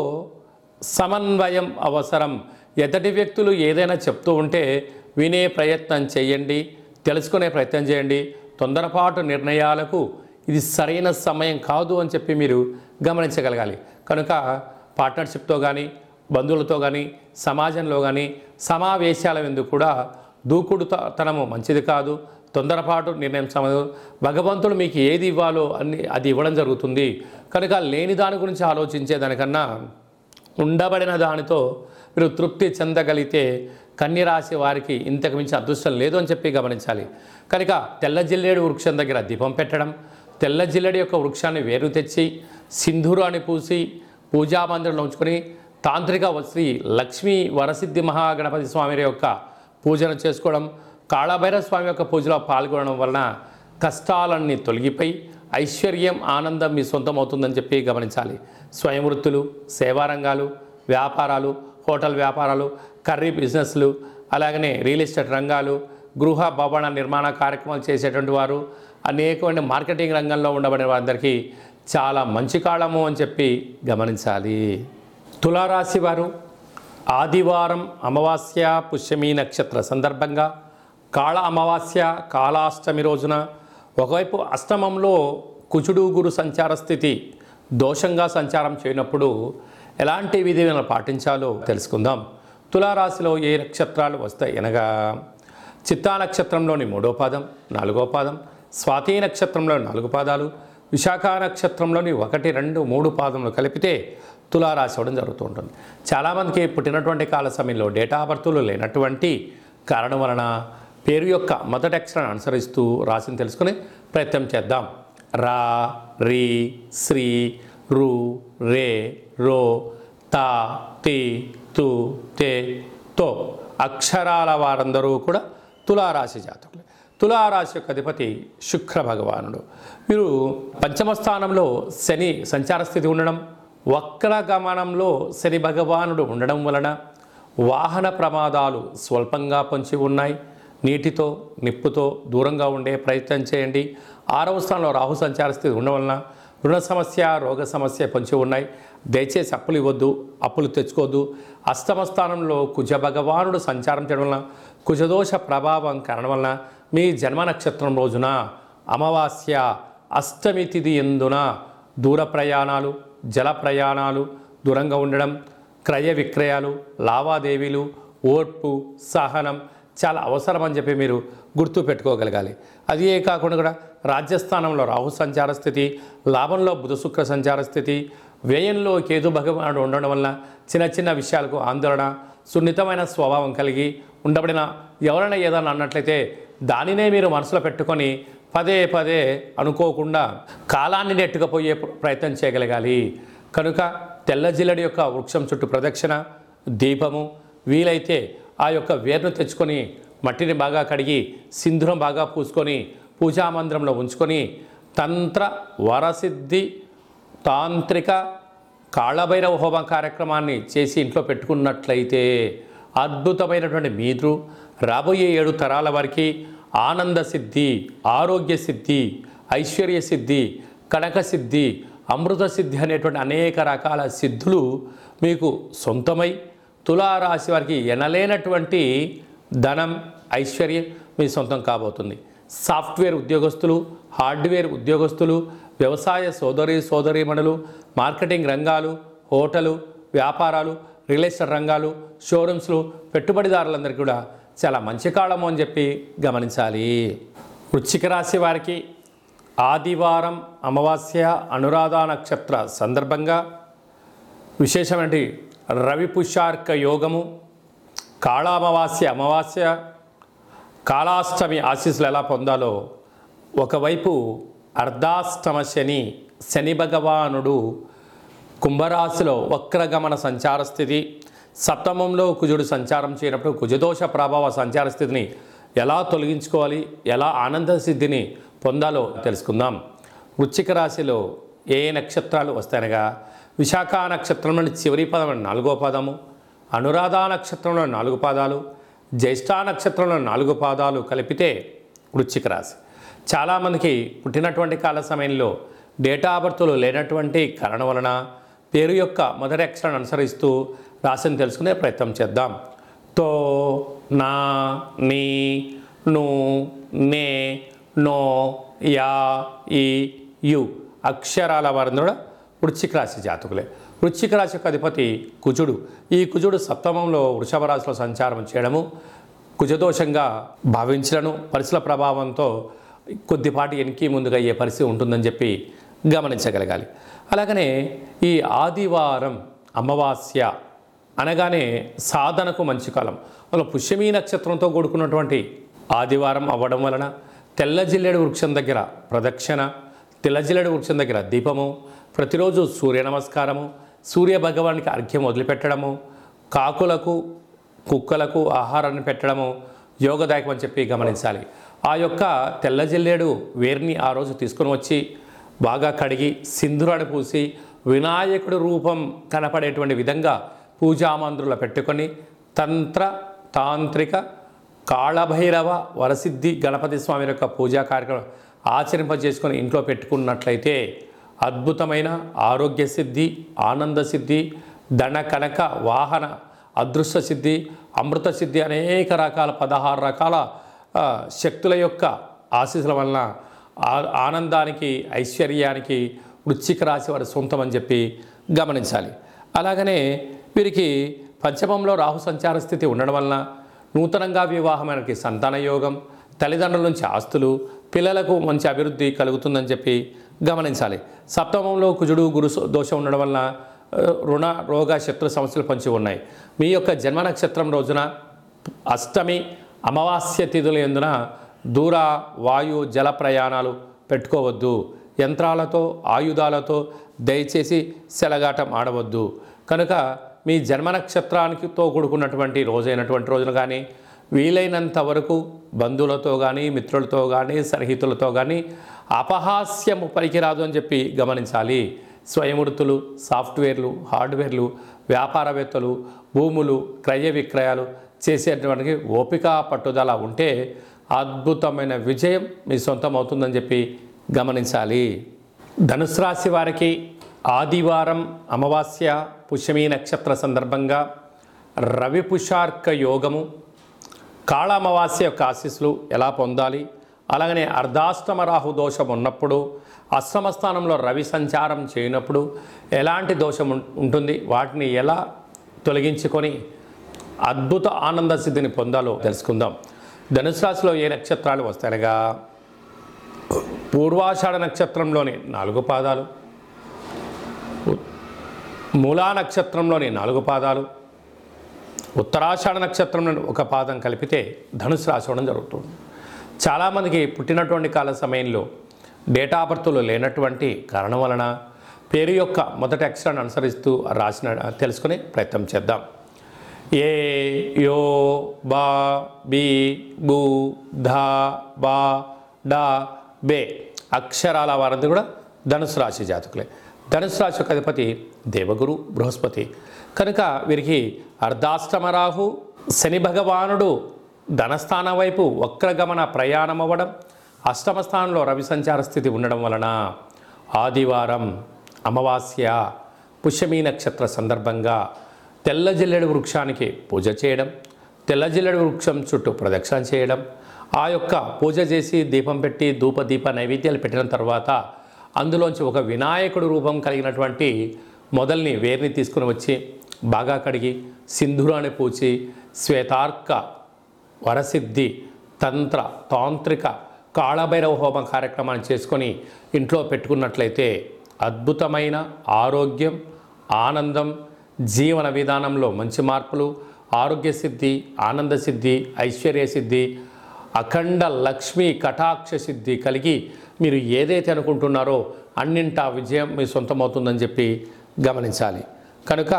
Speaker 1: సమన్వయం అవసరం. ఎదుటి వ్యక్తులు ఏదైనా చెప్తూ ఉంటే వినే ప్రయత్నం చేయండి, తెలుసుకునే ప్రయత్నం చేయండి. తొందరపాటు నిర్ణయాలకు ఇది సరైన సమయం కాదు అని చెప్పి మీరు గమనించగలగాలి. కనుక పార్ట్నర్షిప్తో కానీ బంధువులతో కానీ సమాజంలో కానీ సమావేశాల ఎందుకు కూడా దూకుడుతనము మంచిది కాదు. తొందరపాటు నిర్ణయం సమయం. భగవంతుడు మీకు ఏది ఇవ్వాలో అది ఇవ్వడం జరుగుతుంది. కనుక లేని దాని గురించి ఆలోచించే దానికన్నా ఉండబడిన దానితో మీరు తృప్తి చెందగలిగితే కన్యరాశి వారికి ఇంతకు మించి అదృష్టం లేదు అని చెప్పి గమనించాలి. కనుక తెల్ల జిల్లేడు వృక్షం దగ్గర దీపం పెట్టడం, తెల్ల జిల్లేడు యొక్క వృక్షాన్ని వేరు తెచ్చి సింధూరాన్ని పూసి పూజామందిరంలో ఉంచుకొని తాంత్రిక శ్రీ లక్ష్మీ వరసిద్ధి మహాగణపతి స్వామి యొక్క పూజను చేసుకోవడం, కాళభైరవ స్వామి యొక్క పూజలో పాల్గొనడం వలన కష్టాలన్నీ తొలగిపోయి ఐశ్వర్యం ఆనందం మీ సొంతం అవుతుందని చెప్పి గమనించాలి. స్వయం వృత్తులు, సేవారంగాలు, వ్యాపారాలు, హోటల్ వ్యాపారాలు, కర్రీ బిజినెస్లు, అలాగనే రియల్ ఎస్టేట్ రంగాలు, గృహ భవన నిర్మాణ కార్యక్రమాలు చేసేటువంటి వారు, అనేకమైన మార్కెటింగ్ రంగంలో ఉండబడిన వారందరికీ చాలా మంచి కాలము అని చెప్పి గమనించాలి. తులారాశి వారు ఆదివారం అమావాస్య పుష్యమి నక్షత్ర సందర్భంగా కాళ అమావాస్య కాళాష్టమి రోజున ఒకవైపు అష్టమంలో కుజుడు గురు సంచార స్థితి దోషంగా సంచారం చేయనప్పుడు ఎలాంటి విధులను పాటించాలో తెలుసుకుందాం. తులారాశిలో ఏ నక్షత్రాలు వస్తాయి అనగా చిత్తా నక్షత్రంలోని 3వ పాదం, 4వ పాదం, స్వాతి నక్షత్రంలోని 4 పాదాలు, విశాఖ నక్షత్రంలోని 1, 2, 3 పాదములు కలిపితే తులారాశి అవ్వడం జరుగుతూ ఉంటుంది. చాలామందికి పుట్టినటువంటి కాల సమయంలో డేటా బర్తులు లేనటువంటి కారణం వలన పేరు యొక్క మొదటి అక్షరాన్ని అనుసరిస్తూ రాశిని తెలుసుకుని ప్రయత్నం చేద్దాం. రా, రీ, శ్రీ, రు, రే, రో, తా, తి, తు, తే, తో అక్షరాల వారందరూ కూడా తులారాశి జాతకులు. తులారాశి యొక్క అధిపతి శుక్ర భగవానుడు. మీరు పంచమ స్థానంలో శని సంచార స్థితి ఉండడం, వక్ర గమనంలో శని భగవానుడు ఉండడం వలన వాహన ప్రమాదాలు స్వల్పంగా పొంచి ఉన్నాయి. నీటితో నిప్పుతో దూరంగా ఉండే ప్రయత్నం చేయండి. 6వ స్థానంలో రాహు సంచార స్థితి ఉండడం వలన రుణ సమస్య, రోగ సమస్య పొంచి ఉన్నాయి. దయచేసి అప్పులు ఇవ్వద్దు, అప్పులు తెచ్చుకోవద్దు. అష్టమ స్థానంలో కుజ భగవానుడు సంచారం చేయడం వలన కుజదోష ప్రభావం కారణం వలన మీ జన్మ నక్షత్రం రోజున అమావాస్య అష్టమి తిథి ఎందున దూర ప్రయాణాలు, జల ప్రయాణాలు, దూరంగా ఉండడం, క్రయ విక్రయాలు, లావాదేవీలు, ఓర్పు, సహనం చాలా అవసరం అని చెప్పి మీరు గుర్తు పెట్టుకోగలగాలి. అదే కాకుండా కూడా రాజ్యస్థానంలో రాహు సంచార స్థితి, లాభంలో బుధ శుక్ర సంచార స్థితి, వ్యయంలో కేతు భగవానుడు ఉండడం వలన చిన్న చిన్న విషయాలకు ఆందోళన, సున్నితమైన స్వభావం కలిగి ఉండబడిన ఎవరైనా ఏదైనా అన్నట్లయితే దానినే మీరు మనసులో పెట్టుకొని పదే పదే అనుకోకుండా కాలాన్ని నెట్టుకుపోయే ప్రయత్నం చేయగలగాలి. కనుక తెల్ల జిల్లడి యొక్క వృక్షం చుట్టూ ప్రదక్షిణ, దీపము, వీలైతే ఆ యొక్క వేరును తెచ్చుకొని మట్టిని బాగా కడిగి సింధూరం బాగా పూసుకొని పూజామందిరంలో ఉంచుకొని తంత్ర వరసిద్ధి తాంత్రిక కాళభైరవ హోమ కార్యక్రమాన్ని చేసి ఇంట్లో పెట్టుకున్నట్లయితే అద్భుతమైనటువంటి మీరు రాబోయే 7 తరాల వారికి ఆనంద సిద్ధి, ఆరోగ్య సిద్ధి, ఐశ్వర్య సిద్ధి, కనక సిద్ధి, అమృత సిద్ధి అనేటువంటి అనేక రకాల సిద్ధులు మీకు సొంతమై తులారాశి వారికి ఎనలేనటువంటి ధనం, ఐశ్వర్యం మీ సొంతం కాబోతుంది. సాఫ్ట్వేర్ ఉద్యోగస్తులు, హార్డ్వేర్ ఉద్యోగస్తులు, వ్యవసాయ సోదరీమణులు, మార్కెటింగ్ రంగాలు, హోటలు వ్యాపారాలు, రియల్ ఎస్టేట్ రంగాలు, షోరూమ్స్లు, పెట్టుబడిదారులందరికీ కూడా చాలా మంచి కాలము అని చెప్పి గమనించాలి. వృశ్చిక రాశి వారికి ఆదివారం అమావాస్య అనురాధ నక్షత్ర సందర్భంగా విశేషమైన రవి పుష్యార్క యోగము, కాళామావాస్య అమావాస్య, కాళాష్టమి ఆశీస్సులు ఎలా పొందాలో, ఒకవైపు అర్ధాష్టమ శని, శని భగవానుడు కుంభరాశిలో వక్రగమన సంచార స్థితి, సప్తమంలో కుజుడు సంచారం చేయనప్పుడు కుజదోష ప్రభావ సంచార స్థితిని ఎలా తొలగించుకోవాలి, ఎలా ఆనంద సిద్ధిని పొందాలో తెలుసుకుందాం. వృశ్చిక రాశిలో ఏ నక్షత్రాలు వస్తాయనగా, విశాఖ నక్షత్రంలోని చివరి పదం 4వ పాదము, అనురాధ నక్షత్రంలో 4 పాదాలు, జ్యేష్ఠ నక్షత్రంలో 4 పాదాలు కలిపితే వృశ్చిక రాశి. చాలామందికి పుట్టినటువంటి కాల సమయంలో డేటా ఆఫ్ బర్త్లు లేనటువంటి కారణం వలన పేరు యొక్క మొదటి అక్షరాన్ని అనుసరిస్తూ రాశిని తెలుసుకునే ప్రయత్నం చేద్దాం. తో, నా, నీ, ను, నే, నో, యా, ఈ, యు అక్షరాల వారందరూ కూడా వృశ్చిక రాశి జాతకులే. వృశ్చిక రాశి యొక్క అధిపతి కుజుడు. ఈ కుజుడు సప్తమంలో వృషభ రాశిలో సంచారం చేయడము కుజదోషంగా భావించడము, పరిస్థితుల ప్రభావంతో కొద్దిపాటి వెనక్కి ముందుగా అయ్యే పరిస్థితి ఉంటుందని చెప్పి గమనించగలగాలి. అలాగనే ఈ ఆదివారం అమావాస్య అనగానే సాధనకు మంచి కాలం. అందులో పుష్యమీ నక్షత్రంతో కూడుకున్నటువంటి ఆదివారం అవ్వడం వలన తెల్ల జిల్లేడు వృక్షం దగ్గర ప్రదక్షిణ, తెల్ల జిల్లేడు వృక్షం దగ్గర దీపము, ప్రతిరోజు సూర్య నమస్కారము, సూర్య భగవానికి అర్ఘ్యం వదిలిపెట్టడము, కాకులకు కుక్కలకు ఆహారాన్ని పెట్టడము యోగదాయకం అని చెప్పి గమనించాలి. ఆ యొక్క తెల్ల జిల్లేడు వేర్ని ఆ రోజు తీసుకొని వచ్చి బాగా కడిగి సింధూరాన్ని పూసి వినాయకుడి రూపం కనపడేటువంటి విధంగా పూజామందిరంలో పెట్టుకొని తంత్ర తాంత్రిక కాళభైరవ వరసిద్ధి గణపతి స్వామి యొక్క పూజా కార్యక్రమం ఆచరింపజేసుకొని ఇంట్లో పెట్టుకున్నట్లయితే అద్భుతమైన ఆరోగ్య సిద్ధి, ఆనంద సిద్ధి, ధన కనక వాహన అదృష్ట సిద్ధి, అమృత సిద్ధి అనేక రకాల 16 రకాల శక్తుల యొక్క ఆశీస్సుల వలన ఆనందానికి, ఐశ్వర్యానికి వృశ్చిక రాశి వారి సొంతం అని చెప్పి గమనించాలి. అలాగనే వీరికి పంచమంలో రాహు సంచార స్థితి ఉండడం వలన నూతనంగా వివాహమైనకి సంతాన యోగం, తల్లిదండ్రుల నుంచి ఆస్తులు, పిల్లలకు మంచి అభివృద్ధి కలుగుతుందని చెప్పి గమనించాలి. సప్తమంలో కుజుడు గురు దోషం ఉండడం వలన రుణ రోగ శత్రు సమస్యలు పొంచి ఉన్నాయి. మీ యొక్క జన్మ నక్షత్రం రోజున అష్టమి అమావాస్య తిథుల యందున దూర వాయు జల ప్రయాణాలు పెట్టుకోవద్దు. యంత్రాలతో ఆయుధాలతో దయచేసి సెలగాటం ఆడవద్దు. కనుక మీ జన్మ నక్షత్రానికితో కూడుకున్నటువంటి రోజైనటువంటి రోజున కానీ వీలైనంత వరకు బంధువులతో కానీ మిత్రులతో కానీ సన్నిహితులతో కానీ అపహాస్యము పనికిరాదు అని చెప్పి గమనించాలి. స్వయంవృత్తులు, సాఫ్ట్వేర్లు, హార్డ్వేర్లు, వ్యాపారవేత్తలు, భూములు క్రయ విక్రయాలు చేసేటువంటి ఓపిక పట్టుదల ఉంటే అద్భుతమైన విజయం మీ సొంతం అవుతుందని చెప్పి గమనించాలి. ధనుసు రాశి వారికి ఆదివారం అమావాస్య పుష్యమీ నక్షత్ర సందర్భంగా రవి పుషార్క యోగము, కాళ అమావాస్య యొక్క ఆశీస్సులు ఎలా పొందాలి, అలాగనే అర్ధాష్టమ రాహు దోషం ఉన్నప్పుడు, అష్టమ స్థానంలో రవి సంచారం చేయనప్పుడు ఎలాంటి దోషం ఉంటుంది, వాటిని ఎలా తొలగించుకొని అద్భుత ఆనంద సిద్ధిని పొందాలో తెలుసుకుందాం. ధనుసు రాశిలో ఏ నక్షత్రాలు వస్తాయనగా, పూర్వాషాఢ నక్షత్రంలోని 4 పాదాలు, మూలా నక్షత్రంలోని 4 పాదాలు, ఉత్తరాషాఢ నక్షత్రంలోని 1 పాదం కలిపితే ధనుసు రాశి అవడం జరుగుతుంది. చాలామందికి పుట్టినటువంటి కాల సమయంలో డేటా ఆఫ్ బర్త్లు లేనటువంటి కారణం వలన పేరు యొక్క మొదటి అక్షరాన్ని అనుసరిస్తూ రాసిన తెలుసుకునే ప్రయత్నం చేద్దాం. ఏ, యో, బా, బి, బు, ధా, బా, డా, బే అక్షరాల వారందరూ కూడా ధనుసు రాశి జాతకులే. ధనుసు రాశి యొక్క అధిపతి దేవగురు బృహస్పతి. కనుక వీరికి అర్ధాష్టమ రాహు శని భగవానుడు ధనస్థానం వైపు వక్రగమన ప్రయాణం అవ్వడం, అష్టమ స్థానంలో రవి సంచార స్థితి ఉండడం వలన ఆదివారం అమావాస్య పుష్యమీ నక్షత్ర సందర్భంగా తెల్ల జిల్లెడు వృక్షానికి పూజ చేయడం, తెల్ల జిల్లెడు వృక్షం చుట్టూ ప్రదక్షిణ చేయడం, ఆ యొక్క పూజ చేసి దీపం పెట్టి ధూపదీప నైవేద్యాలు పెట్టిన తర్వాత అందులోంచి ఒక వినాయకుడు రూపం కలిగినటువంటి మొదల్ని వేర్ని తీసుకుని వచ్చి బాగా కడిగి సింధూరాన్ని పూచి శ్వేతార్క వరసిద్ధి తంత్ర తాంత్రిక కాళభైరవ హోమ కార్యక్రమాన్ని చేసుకొని ఇంట్లో పెట్టుకున్నట్లయితే అద్భుతమైన ఆరోగ్యం, ఆనందం, జీవన విధానంలో మంచి మార్పులు, ఆరోగ్య సిద్ధి, ఆనంద సిద్ధి, ఐశ్వర్య సిద్ధి, అఖండ లక్ష్మీ కటాక్ష సిద్ధి కలిగి మీరు ఏదైతే అనుకుంటున్నారో అన్నింటా విజయం మీ సొంతమవుతుందని చెప్పి గమనించాలి. కనుక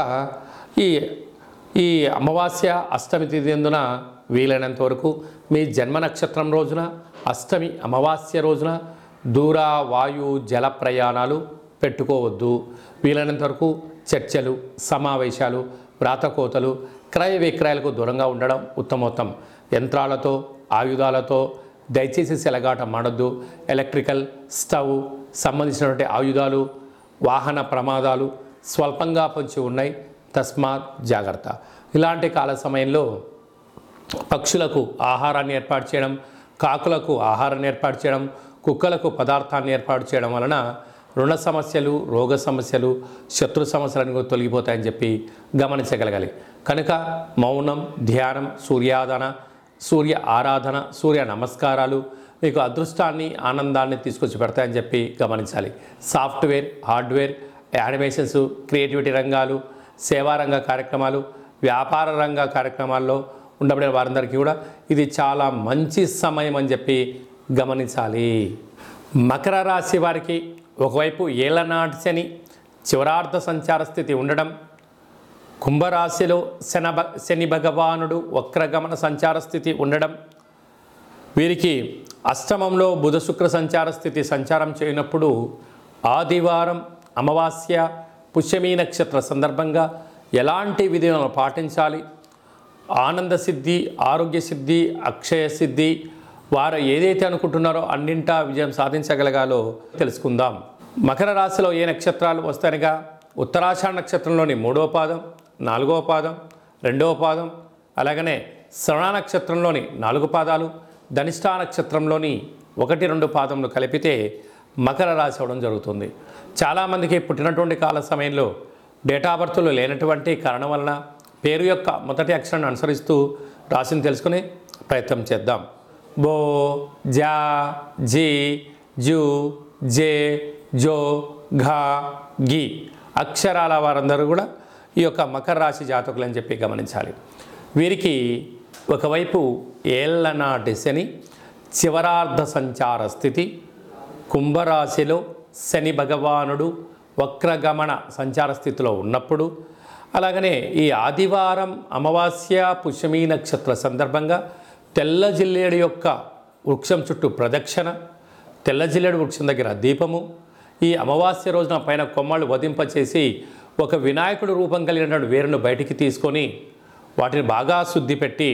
Speaker 1: ఈ అమావాస్య అష్టమి తిథి ఎందున వీలైనంత వరకు మీ జన్మ నక్షత్రం రోజున అష్టమి అమావాస్య రోజున దూర వాయు జల ప్రయాణాలు పెట్టుకోవద్దు. వీలైనంత వరకు చర్చలు, సమావేశాలు, వ్రాతకోతలు, క్రయ విక్రయాలకు దూరంగా ఉండడం ఉత్తమోత్తం. యంత్రాలతో, ఆయుధాలతో దయచేసి సెలగాట మాడొద్దు. ఎలక్ట్రికల్, స్టవ్ సంబంధించినటువంటి ఆయుధాలు, వాహన ప్రమాదాలు స్వల్పంగా పొంచి ఉన్నాయి. తస్మాత్ జాగ్రత్త. ఇలాంటి కాల సమయంలో పక్షులకు ఆహారాన్ని ఏర్పాటు చేయడం, కాకులకు ఆహారాన్ని ఏర్పాటు చేయడం, కుక్కలకు పదార్థాన్ని ఏర్పాటు చేయడం వలన రుణ సమస్యలు, రోగ సమస్యలు, శత్రు సమస్యలను తొలగిపోతాయని చెప్పి గమనించగలగాలి. కనుక మౌనం, ధ్యానం, సూర్య ఆరాధన, సూర్య నమస్కారాలు మీకు అదృష్టాన్ని, ఆనందాన్ని తీసుకొచ్చి పెడతాయని చెప్పి గమనించాలి. సాఫ్ట్వేర్, హార్డ్వేర్, యానిమేషన్స్, క్రియేటివిటీ రంగాలు, సేవారంగ కార్యక్రమాలు, వ్యాపార రంగ కార్యక్రమాల్లో ఉండబడిన వారందరికీ కూడా ఇది చాలా మంచి సమయం అని చెప్పి గమనించాలి. మకర రాశి వారికి ఒకవైపు ఏళ్లనాటి శని చివరార్థ సంచార స్థితి ఉండడం, కుంభరాశిలో శని భగవానుడు వక్రగమన సంచార స్థితి ఉండడం, వీరికి అష్టమంలో బుధ శుక్ర సంచార స్థితి సంచారం చేయనప్పుడు ఆదివారం అమావాస్య పుష్యమీ నక్షత్ర సందర్భంగా ఎలాంటి విధులను పాటించాలి, ఆనంద సిద్ధి, ఆరోగ్య సిద్ధి, అక్షయ సిద్ధి, వారు ఏదైతే అనుకుంటున్నారో అన్నింటా విజయం సాధించగలగాలో తెలుసుకుందాం. మకర రాశిలో ఏ నక్షత్రాలు వస్తాయనగా ఉత్తరాషాఢ నక్షత్రంలోని 3వ పాదం, 4వ పాదం, 2వ పాదం, అలాగనే శ్రవణ నక్షత్రంలోని 4 పాదాలు, ధనిష్ఠా నక్షత్రంలోని 1, 2 పాదములు కలిపితే మకర రాశి అవడం జరుగుతుంది. చాలామందికి పుట్టినటువంటి కాల సమయంలో డేటా బర్త్లు లేనటువంటి కారణం వలన పేరు యొక్క మొదటి అక్షరాన్ని అనుసరిస్తూ రాశిని తెలుసుకునే ప్రయత్నం చేద్దాం. బో, జా, జీ, జూ, జే, జో, ఘా, గి అక్షరాల వారందరూ కూడా ఈ యొక్క మకర రాశి జాతకులు అని చెప్పి గమనించాలి. వీరికి ఒకవైపు ఏళ్లనాటి శని చివరార్ధ సంచార స్థితి, కుంభరాశిలో శని భగవానుడు వక్రగమన సంచార స్థితిలో ఉన్నప్పుడు, అలాగనే ఈ ఆదివారం అమావాస్య పుష్యమీ నక్షత్ర సందర్భంగా తెల్ల జిల్లేడు యొక్క వృక్షం చుట్టూ ప్రదక్షిణ, తెల్ల జిల్లేడు వృక్షం దగ్గర దీపము, ఈ అమావాస్య రోజున పైన కొమ్మలు వధింపచేసి ఒక వినాయకుడు రూపం కలిగినటువంటి వేరును బయటికి తీసుకొని వాటిని బాగా శుద్ధి పెట్టి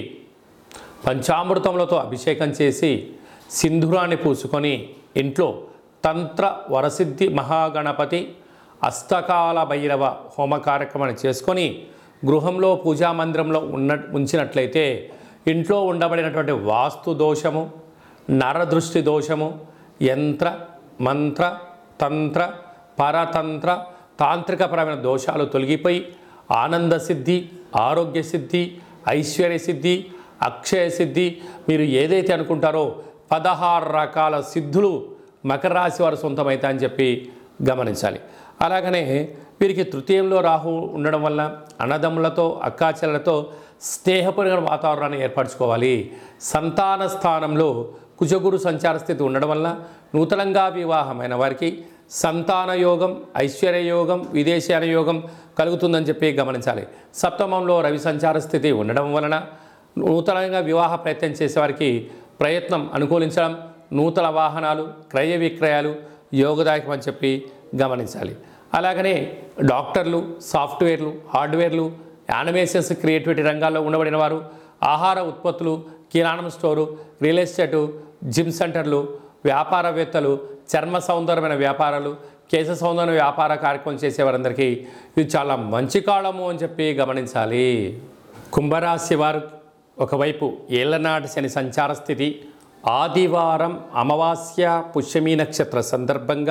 Speaker 1: పంచామృతములతో అభిషేకం చేసి సింధూరాన్ని పూసుకొని ఇంట్లో తంత్ర వరసిద్ధి మహాగణపతి అష్టకాల భైరవ హోమ కార్యక్రమాన్ని చేసుకొని గృహంలో పూజా మందిరంలో ఉంచినట్లయితే ఇంట్లో ఉండబడినటువంటి వాస్తు దోషము, నరదృష్టి దోషము, యంత్ర మంత్ర తంత్ర పరతంత్ర తాంత్రికపరమైన దోషాలు తొలగిపోయి ఆనంద సిద్ధి, ఆరోగ్య సిద్ధి, ఐశ్వర్య సిద్ధి, అక్షయ సిద్ధి, మీరు ఏదైతే అనుకుంటారో 16 రకాల సిద్ధులు మకర రాశి వారు సొంతమైతే అని చెప్పి గమనించాలి. అలాగనే వీరికి తృతీయంలో రాహు ఉండడం వల్ల అన్నదమ్ములతో, అక్కాచెల్లెలతో స్నేహపూర్వక వాతావరణాన్ని ఏర్పరచుకోవాలి. సంతాన స్థానంలో కుజగురు సంచార స్థితి ఉండడం వల్ల నూతనంగా వివాహమైన వారికి సంతాన యోగం, ఐశ్వర్య యోగం, విదేశీయాన యోగం కలుగుతుందని చెప్పి గమనించాలి. సప్తమంలో రవి సంచార స్థితి ఉండడం వలన నూతనంగా వివాహ ప్రయత్నం చేసేవారికి ప్రయత్నం అనుకూలించడం, నూతన వాహనాలు, క్రయ విక్రయాలు యోగదాయకం అని చెప్పి గమనించాలి. అలాగనే డాక్టర్లు, సాఫ్ట్వేర్లు, హార్డ్వేర్లు, యానిమేషన్స్, క్రియేటివిటీ రంగాల్లో ఉండబడిన వారు, ఆహార ఉత్పత్తులు, కిరాణం స్టోరు, రియల్ ఎస్టేటు, జిమ్ సెంటర్లు, వ్యాపారవేత్తలు, చర్మ సౌందర్యమైన వ్యాపారాలు, కేశ సౌందర్య వ్యాపార కార్యక్రమం చేసేవారందరికీ ఇది చాలా మంచి కాలము అని చెప్పి గమనించాలి. కుంభరాశి వారు ఒకవైపు ఏళ్లనాటి శని సంచార స్థితి, ఆదివారం అమావాస్య పుష్యమీ నక్షత్ర సందర్భంగా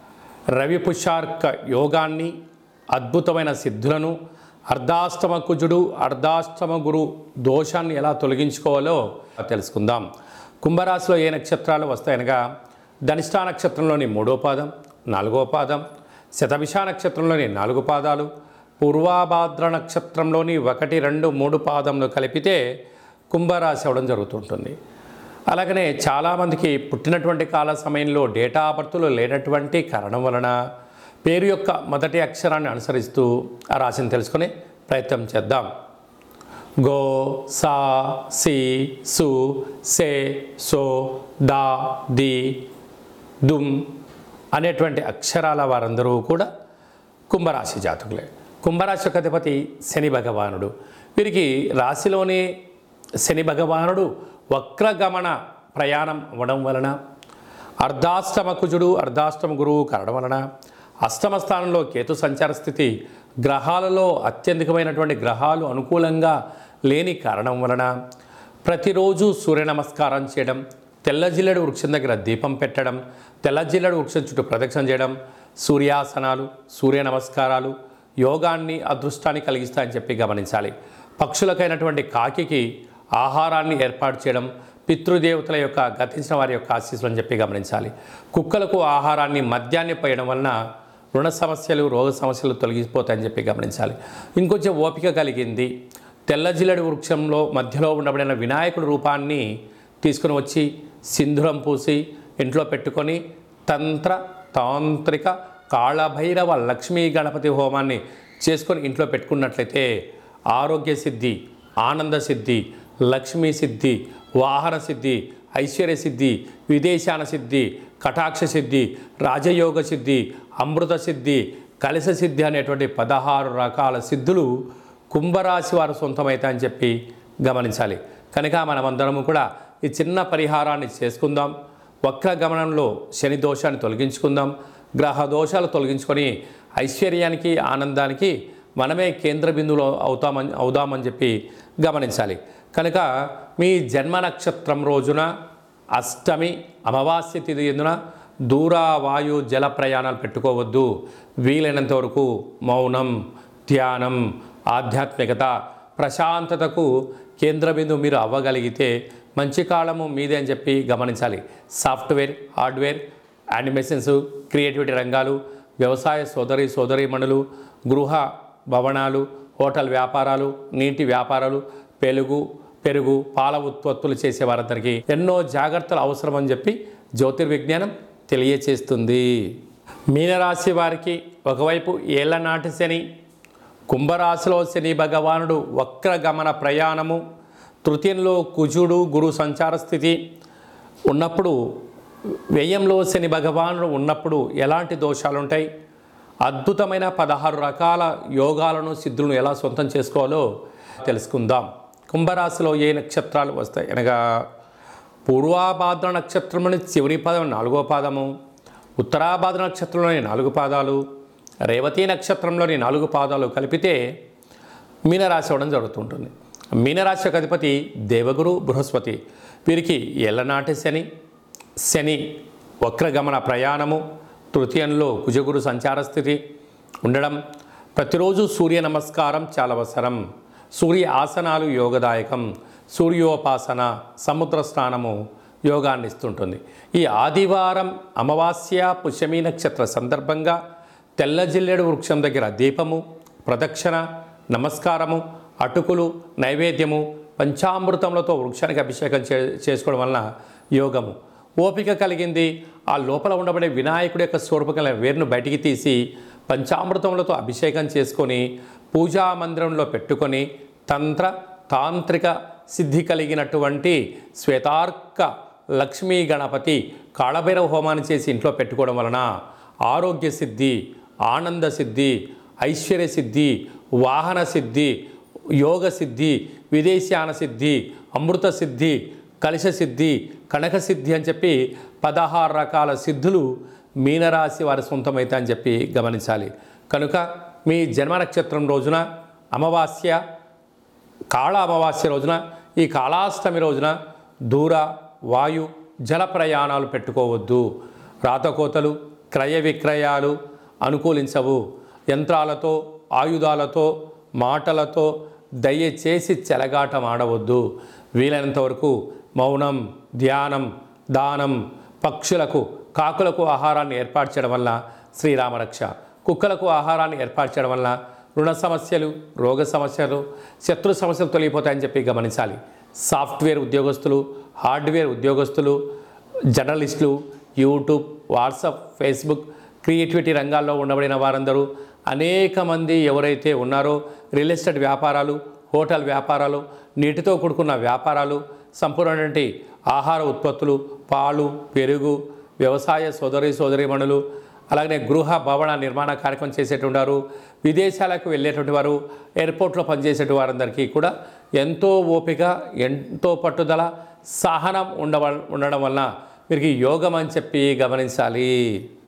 Speaker 1: రవి పుష్యార్క యోగాన్ని, అద్భుతమైన సిద్ధులను, అర్ధాష్టమ కుజుడు, అర్ధాష్టమ గురు దోషాన్ని ఎలా తొలగించుకోవాలో తెలుసుకుందాం. కుంభరాశిలో ఏ నక్షత్రాలు వస్తాయనగా ధనిష్ఠా నక్షత్రంలోని 3వ పాదం, 4వ పాదం, శతభిష నక్షత్రంలోని 4 పాదాలు, పూర్వాభాద్ర నక్షత్రంలోని 1, 2, 3 పాదములు కలిపితే కుంభరాశి అవడం జరుగుతుంటుంది. అలాగనే చాలామందికి పుట్టినటువంటి కాల సమయంలో డేటా ఆఫ్ బర్త్లో లేనటువంటి కారణం వలన పేరు యొక్క మొదటి అక్షరాన్ని అనుసరిస్తూ ఆ రాశిని తెలుసుకునే ప్రయత్నం చేద్దాం. గో, సా, సి, సు, సే, సో, దా, ది, దుమ్ అనేటువంటి అక్షరాల వారందరూ కూడా కుంభరాశి జాతకులే. కుంభరాశి యొక్క అధిపతి శని భగవానుడు. వీరికి రాశిలోనే శని భగవానుడు వక్రగమన ప్రయాణం అవ్వడం వలన, అర్ధాష్టమ కుజుడు అర్ధాష్టమ గురువు కావడం వలన, అష్టమ స్థానంలో కేతు సంచార స్థితి, గ్రహాలలో అత్యధికమైనటువంటి గ్రహాలు అనుకూలంగా లేని కారణం వలన ప్రతిరోజు సూర్య నమస్కారం చేయడం, తెల్ల జిల్లెడు వృక్షం దగ్గర దీపం పెట్టడం, తెల్ల జిల్లెడు వృక్షం చుట్టూ ప్రదక్షిణ చేయడం, సూర్యాసనాలు, సూర్య నమస్కారాలు యోగాన్ని అదృష్టాన్ని కలిగిస్తాయని చెప్పి గమనించాలి. పక్షులకైనటువంటి కాకికి ఆహారాన్ని ఏర్పాటు చేయడం పితృదేవతల యొక్క గతించిన వారి యొక్క ఆశీస్సులు అని చెప్పి గమనించాలి. కుక్కలకు ఆహారాన్ని మద్యాన్ని పోయడం వలన రుణ సమస్యలు, రోగ సమస్యలు తొలగిపోతాయని చెప్పి గమనించాలి. ఇంకొంచెం ఓపిక కలిగింది, తెల్ల జిల్లెడు వృక్షంలో మధ్యలో ఉండబడిన వినాయకుడి రూపాన్ని తీసుకుని వచ్చి సింధూరం పూసి ఇంట్లో పెట్టుకొని తాంత్రిక కాళభైరవ లక్ష్మీ గణపతి హోమాన్ని చేసుకొని ఇంట్లో పెట్టుకున్నట్లయితే ఆరోగ్య సిద్ధి, ఆనంద సిద్ధి, లక్ష్మీ సిద్ధి, వాహన సిద్ధి, ఐశ్వర్య సిద్ధి, విదేశాన సిద్ధి, కటాక్ష సిద్ధి, రాజయోగ సిద్ధి, అమృత సిద్ధి, కలశ సిద్ధి అనేటువంటి 16 రకాల సిద్ధులు కుంభరాశి వారు సొంతమవుతాయని చెప్పి గమనించాలి. కనుక మనమందరము కూడా ఈ చిన్న పరిహారాన్ని చేసుకుందాం. వక్ర గమనంలో శని దోషాన్ని తొలగించుకుందాం. గ్రహ దోషాలు తొలగించుకొని ఐశ్వర్యానికి, ఆనందానికి మనమే కేంద్ర బిందువులో అవుదామని చెప్పి గమనించాలి. కనుక మీ జన్మ నక్షత్రం రోజున అష్టమి అమావాస్య తిథి ఎందున దూర వాయు జల ప్రయాణాలు పెట్టుకోవద్దు. వీలైనంత వరకు మౌనం, ధ్యానం, ఆధ్యాత్మికత, ప్రశాంతతకు కేంద్ర బిందువు మీరు అవ్వగలిగితే మంచి కాలము మీదే అని చెప్పి గమనించాలి. సాఫ్ట్వేర్, హార్డ్వేర్, యానిమేషన్స్, క్రియేటివిటీ రంగాలు, వ్యవసాయ సోదరీమణులు, గృహ భవనాలు, హోటల్ వ్యాపారాలు, నీటి వ్యాపారాలు, పెరుగు, పాల ఉత్పత్తులు చేసే వారందరికీ ఎన్నో జాగ్రత్తలు అవసరమని చెప్పి జ్యోతిర్విజ్ఞానం తెలియచేస్తుంది. మీనరాశి వారికి ఒకవైపు ఏళ్లనాటి శని, కుంభరాశిలో శని భగవానుడు వక్రగమన ప్రయాణము, తృతీయంలో కుజుడు గురు సంచార స్థితి ఉన్నప్పుడు, వ్యయంలో శని భగవానుడు ఉన్నప్పుడు ఎలాంటి దోషాలు ఉంటాయి, అద్భుతమైన 16 రకాల యోగాలను, సిద్ధులను ఎలా సొంతం చేసుకోవాలో తెలుసుకుందాం. కుంభరాశిలో ఏ నక్షత్రాలు వస్తాయి అనగా పూర్వాభాద్ర నక్షత్రంలోని చివరి పాదం 4వ పాదము, ఉత్తరాభాద్ర నక్షత్రంలోని 4 పాదాలు, రేవతి నక్షత్రంలోని 4 పాదాలు కలిపితే మీనరాశి అవ్వడం జరుగుతుంటుంది. మీనరాశి యొక్క అధిపతి దేవగురు బృహస్పతి. వీరికి ఎల్లనాటి శని వక్రగమన ప్రయాణము, తృతీయంలో కుజగురు సంచార స్థితి ఉండడం, ప్రతిరోజు సూర్య నమస్కారం చాలా అవసరం, సూర్య ఆసనాలు యోగదాయకం, సూర్యోపాసన, సముద్ర స్నానము యోగాన్ని ఇస్తుంటుంది. ఈ ఆదివారం అమావాస్య పుష్యమి నక్షత్ర సందర్భంగా తెల్ల జిల్లెడు వృక్షం దగ్గర దీపము, ప్రదక్షిణ, నమస్కారము, అటుకులు, నైవేద్యము, పంచామృతములతో వృక్షానికి అభిషేకం చేసుకోవడం వలన యోగము. ఓపిక కలిగింది, ఆ లోపల ఉండబడే వినాయకుడి యొక్క స్వరూపకల వేరును బయటికి తీసి పంచామృతములతో అభిషేకం చేసుకొని పూజా మందిరంలో పెట్టుకొని తాంత్రిక సిద్ధి కలిగినటువంటి శ్వేతార్క లక్ష్మీ గణపతి కాళభైరవ హోమాన్ని చేసి ఇంట్లో పెట్టుకోవడం వలన ఆరోగ్య సిద్ధి, ఆనంద సిద్ధి, ఐశ్వర్య సిద్ధి, వాహన సిద్ధి, యోగ సిద్ధి, విదేశాన సిద్ధి, అమృత సిద్ధి, కలశ సిద్ధి, కనక సిద్ధి అని చెప్పి 16 రకాల సిద్ధులు మీనరాశి వారి సొంతమైతే అని చెప్పి గమనించాలి. కనుక మీ జన్మ నక్షత్రం రోజున అమావాస్య, కాళ అమావాస్య రోజున, ఈ కాళాష్టమి రోజున దూర వాయు జల ప్రయాణాలు పెట్టుకోవద్దు. రాతకోతలు, క్రయ విక్రయాలు అనుకూలించవు. యంత్రాలతో, ఆయుధాలతో, మాటలతో దయచేసి చెలగాటం ఆడవద్దు. వీలైనంత వరకు మౌనం, ధ్యానం, దానం, పక్షులకు, కాకులకు ఆహారాన్ని ఏర్పాటు చేయడం వల్ల శ్రీరామరక్ష, కుక్కలకు ఆహారాన్ని ఏర్పాటు చేయడం వల్ల రుణ సమస్యలు, రోగ సమస్యలు, శత్రు సమస్యలు తొలగిపోతాయని చెప్పి గమనించాలి. సాఫ్ట్వేర్ ఉద్యోగస్తులు, హార్డ్వేర్ ఉద్యోగస్తులు, జర్నలిస్టులు, యూట్యూబ్, వాట్సాప్, ఫేస్బుక్, క్రియేటివిటీ రంగాల్లో ఉండబడిన వారందరూ, అనేక మంది ఎవరైతే ఉన్నారో రియల్ ఎస్టేట్ వ్యాపారాలు, హోటల్ వ్యాపారాలు, నీటితో కూడుకున్న వ్యాపారాలు, సంపూర్ణమైనటువంటి ఆహార ఉత్పత్తులు, పాలు, పెరుగు, వ్యవసాయ సోదరీమణులు, అలాగనే గృహ భవన నిర్మాణ కార్యక్రమం చేసేటువంటి విదేశాలకు వెళ్ళేటువంటి వారు, ఎయిర్పోర్ట్లో పనిచేసేటువంటి వారందరికీ కూడా ఎంతో ఓపిక, ఎంతో పట్టుదల, సహనం ఉండడం వలన వీరికి యోగం అని చెప్పి గమనించాలి.